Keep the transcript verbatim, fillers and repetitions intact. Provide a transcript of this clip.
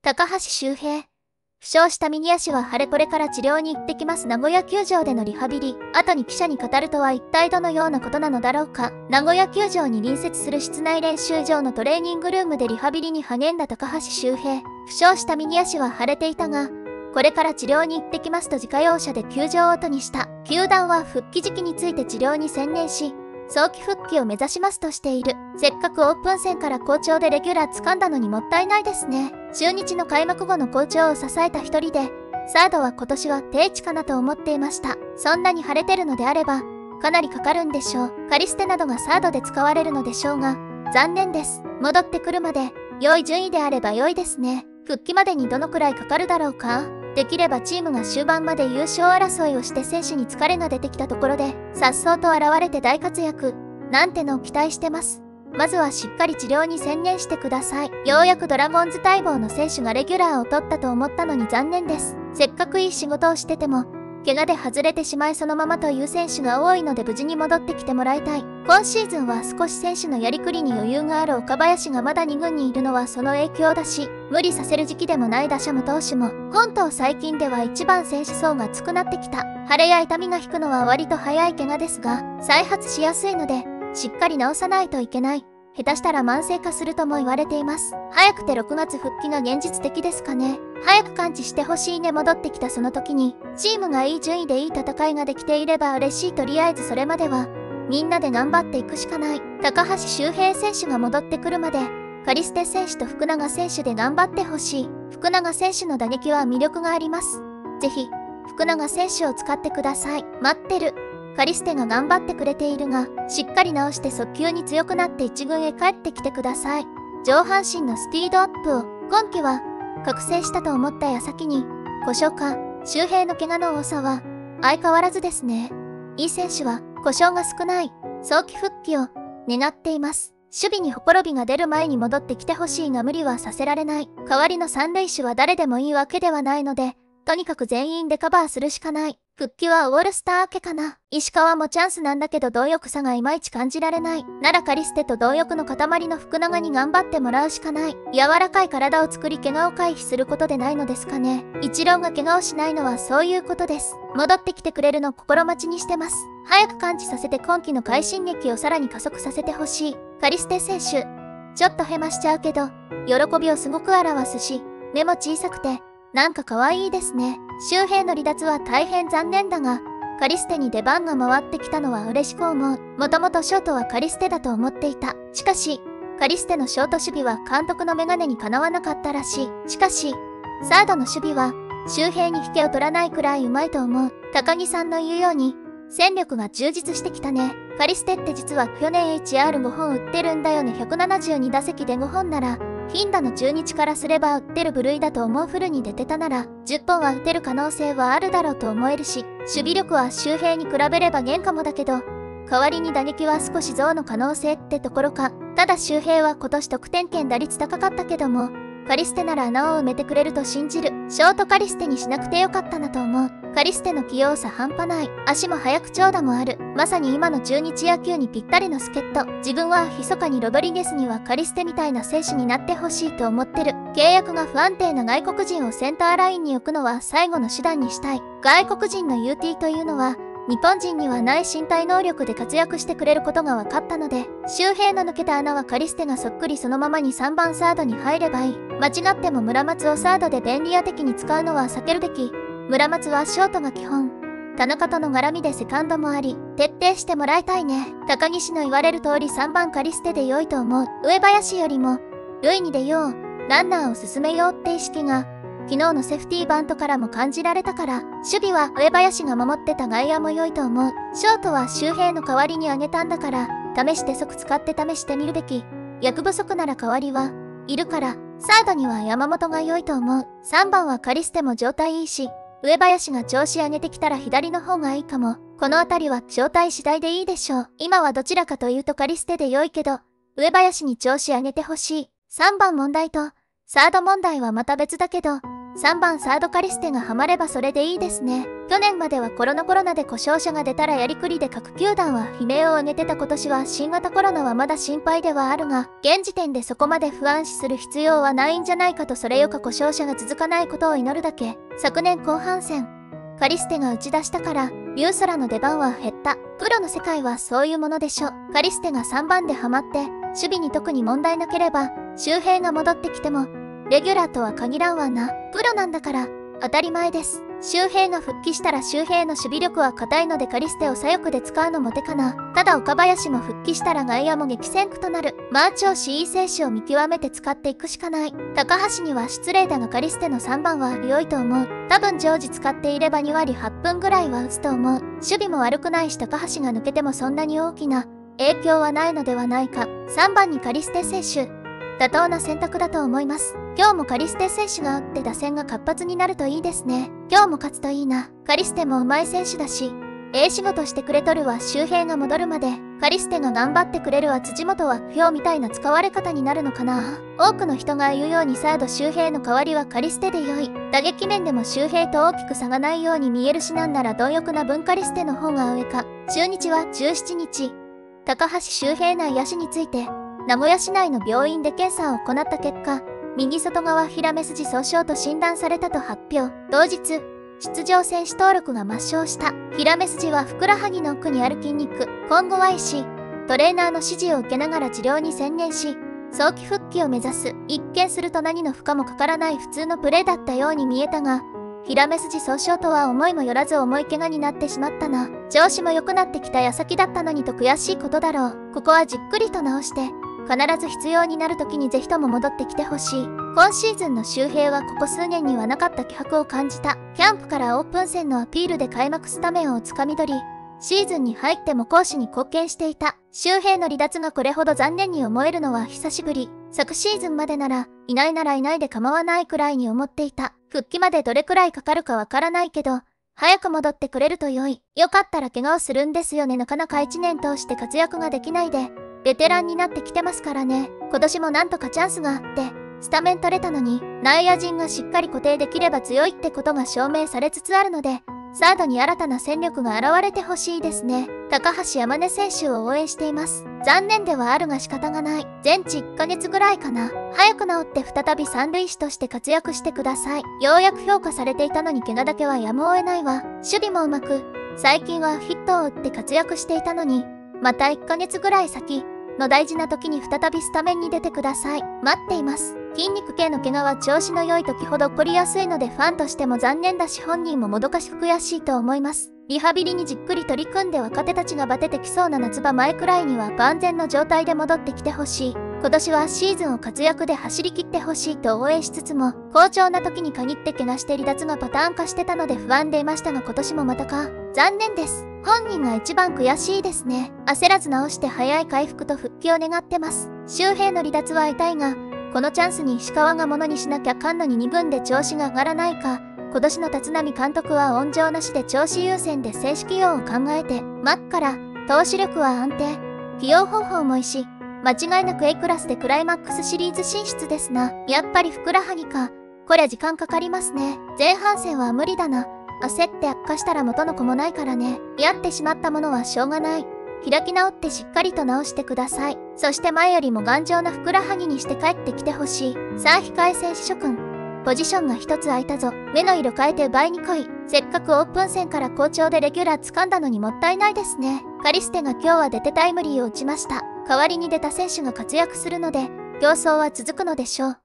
高橋周平。負傷した右足は腫れこれから治療に行ってきます。名古屋球場でのリハビリ。後に記者に語るとは一体どのようなことなのだろうか。名古屋球場に隣接する室内練習場のトレーニングルームでリハビリに励んだ高橋周平。負傷した右足は腫れていたが、これから治療に行ってきますと自家用車で球場を後にした。球団は復帰時期について治療に専念し、早期復帰を目指しますとしている。せっかくオープン戦から好調でレギュラー掴んだのにもったいないですね。中日の開幕後の好調を支えた一人で、サードは今年は定位置かなと思っていました。そんなに腫れてるのであれば、かなりかかるんでしょう。カリステなどがサードで使われるのでしょうが、残念です。戻ってくるまで、良い順位であれば良いですね。復帰までにどのくらいかかるだろうか。できればチームが終盤まで優勝争いをして選手に疲れが出てきたところで、颯爽と現れて大活躍、なんてのを期待してます。まずはしっかり治療に専念してください。ようやくドラゴンズ待望の選手がレギュラーを取ったと思ったのに残念です。せっかくいい仕事をしてても、怪我で外れてしまいそのままという選手が多いので無事に戻ってきてもらいたい。今シーズンは少し選手のやりくりに余裕がある岡林がまだに軍にいるのはその影響だし、無理させる時期でもない打者も投手も、本島最近では一番選手層が厚くなってきた。腫れや痛みが引くのは割と早い怪我ですが、再発しやすいので、しっかり治さないといけない。下手したら慢性化するとも言われています。早くてろくがつ復帰が現実的ですかね。早く完治してほしいね。戻ってきたその時に、チームがいい順位でいい戦いができていれば嬉しい。とりあえずそれまでは、みんなで頑張っていくしかない。高橋周平選手が戻ってくるまで、カリステ選手と福永選手で頑張ってほしい。福永選手の打撃は魅力があります。ぜひ、福永選手を使ってください。待ってる。カリステが頑張ってくれているが、しっかり直して速球に強くなって一軍へ帰ってきてください。上半身のスピードアップを、今季は、覚醒したと思った矢先に、故障か、周平の怪我の多さは、相変わらずですね。いい選手は、故障が少ない、早期復帰を、願っています。守備にほころびが出る前に戻ってきてほしいが無理はさせられない。代わりの三塁手は誰でもいいわけではないので、とにかく全員でカバーするしかない。復帰はオールスター明けかな。石川もチャンスなんだけど貪欲さがいまいち感じられない。ならカリステと貪欲の塊の福永に頑張ってもらうしかない。柔らかい体を作り怪我を回避することでないのですかね。イチローが怪我をしないのはそういうことです。戻ってきてくれるの心待ちにしてます。早く完治させて今季の快進撃をさらに加速させてほしい。カリステ選手、ちょっとヘマしちゃうけど、喜びをすごく表すし、目も小さくて、なんか可愛いですね。周平の離脱は大変残念だが、カリステに出番が回ってきたのは嬉しく思う。もともとショートはカリステだと思っていた。しかし、カリステのショート守備は監督のメガネにかなわなかったらしい。しかし、サードの守備は、周平に引けを取らないくらいうまいと思う。高木さんの言うように、戦力が充実してきたね。カリステって実は去年 エイチアールご 本打ってるんだよね。ひゃくななじゅうに打席でごほんなら、フィンダの中日からすれば打ってる部類だと思う。フルに出てたならじゅっぽんは打てる可能性はあるだろうと思えるし、守備力は周平に比べれば減かもだけど、代わりに打撃は少し増の可能性ってところか。ただ周平は今年得点圏打率高かったけども、カリステなら穴を埋めてくれると信じる。ショートカリステにしなくてよかったなと思う。カリステの器用さ半端ない。足も速く長打もある。まさに今の中日野球にぴったりの助っ人。自分は密かにロドリゲスにはカリステみたいな選手になってほしいと思ってる。契約が不安定な外国人をセンターラインに置くのは最後の手段にしたい。外国人の ユーティー というのは、日本人にはない身体能力で活躍してくれることが分かったので、周平の抜けた穴はカリステがそっくりそのままにさんばんサードに入ればいい。間違っても村松をサードで便利屋的に使うのは避けるべき。村松はショートが基本。田中との絡みでセカンドもあり、徹底してもらいたいね。高岸の言われる通りさんばんカリステで良いと思う。上林よりも、塁に出よう、ランナーを進めようって意識が、昨日のセーフティーバントからも感じられたから、守備は上林が守ってた外野も良いと思う。ショートは周平の代わりにあげたんだから、試して即使って試してみるべき。役不足なら代わりはいるから、サードには山本が良いと思う。さんばんはカリステも状態いいし、上林が調子上げてきたら左の方がいいかも。このあたりは状態次第でいいでしょう。今はどちらかというとカリステで良いけど、上林に調子上げてほしい。さんばん問題と、サード問題はまた別だけど、 さんばんサードカリステがハマればそれでいいですね。去年まではコロナコロナで故障者が出たらやりくりで各球団は悲鳴を上げてた今年は新型コロナはまだ心配ではあるが、現時点でそこまで不安視する必要はないんじゃないかと、それよか故障者が続かないことを祈るだけ。昨年後半戦、カリステが打ち出したから、リューソラの出番は減った。プロの世界はそういうものでしょ。カリステがさんばんでハマって、守備に特に問題なければ、周平が戻ってきても、レギュラーとは限らんわな。プロなんだから、当たり前です。周平が復帰したら周平の守備力は硬いのでカリステを左翼で使うのも手かな。ただ岡林も復帰したら外野も激戦区となる。まあ調子いい選手を見極めて使っていくしかない。高橋には失礼だがカリステのさんばんは良いと思う。多分常時使っていればにわりはっぷんぐらいは打つと思う。守備も悪くないし高橋が抜けてもそんなに大きな影響はないのではないか。さんばんにカリステ選手。妥当な選択だと思います。今日もカリステ選手が打って打線が活発になるといいですね。今日も勝つといいな。カリステも上手い選手だし、ええ仕事してくれとるわ。周平が戻るまで、カリステが頑張ってくれるわ。辻元は不評みたいな使われ方になるのかな。多くの人が言うようにサード周平の代わりはカリステで良い。打撃面でも周平と大きく差がないように見えるし、なんなら貪欲な分カリステの方が上か。中日はじゅうしちにち、高橋周平内野手について、名古屋市内の病院で検査を行った結果、右外側ヒラメ筋損傷と診断されたと発表。同日、出場選手登録が抹消した。ヒラメ筋はふくらはぎの奥にある筋肉。今後は医師、トレーナーの指示を受けながら治療に専念し、早期復帰を目指す。一見すると何の負荷もかからない普通のプレーだったように見えたが、ヒラメ筋損傷とは思いもよらず重い怪我になってしまったな。調子も良くなってきた矢先だったのにと悔しいことだろう。ここはじっくりと直して、必ず必要になる時にぜひとも戻ってきてほしい。今シーズンの周平はここ数年にはなかった気迫を感じた。キャンプからオープン戦のアピールで開幕スタメンをつかみ取り、シーズンに入っても攻守に貢献していた。周平の離脱がこれほど残念に思えるのは久しぶり。昨シーズンまでなら、いないならいないで構わないくらいに思っていた。復帰までどれくらいかかるかわからないけど、早く戻ってくれると良い。よかったら怪我をするんですよね。なかなかいちねん通して活躍ができないで、ベテランになってきてますからね。今年もなんとかチャンスがあって、スタメン取れたのに、内野陣がしっかり固定できれば強いってことが証明されつつあるので、サードに新たな戦力が現れてほしいですね。高橋山根選手を応援しています。残念ではあるが仕方がない。全治いっかげつぐらいかな。早く治って再び三塁手として活躍してください。ようやく評価されていたのに怪我だけはやむを得ないわ。守備もうまく、最近はヒットを打って活躍していたのに、またいっかげつぐらい先の大事な時に再びスタメンに出てください。待っています。筋肉系の怪我は調子の良い時ほど起こりやすいのでファンとしても残念だし本人ももどかしく悔しいと思います。リハビリにじっくり取り組んで若手たちがバテてきそうな夏場前くらいには万全の状態で戻ってきてほしい。今年はシーズンを活躍で走り切ってほしいと応援しつつも、好調な時に限って怪我して離脱がパターン化してたので不安でいましたが今年もまたか。残念です。本人が一番悔しいですね。焦らず治して早い回復と復帰を願ってます。周平の離脱は痛いが、このチャンスに石川がものにしなきゃかんのにに軍で調子が上がらないか。今年の立浪監督は温情なしで調子優先で正式起用を考えて、マッから投手力は安定。起用方法もいいし、間違いなく A クラスでクライマックスシリーズ進出ですな。やっぱりふくらはぎか。こりゃ時間かかりますね。前半戦は無理だな。焦って悪化したら元の子もないからね。やってしまったものはしょうがない。開き直ってしっかりと直してください。そして前よりも頑丈なふくらはぎにして帰ってきてほしい。さあ控え選手諸君。ポジションが一つ空いたぞ。目の色変えて奪いに来い。せっかくオープン戦から好調でレギュラー掴んだのにもったいないですね。カリステが今日は出てタイムリーを打ちました。代わりに出た選手が活躍するので、競争は続くのでしょう。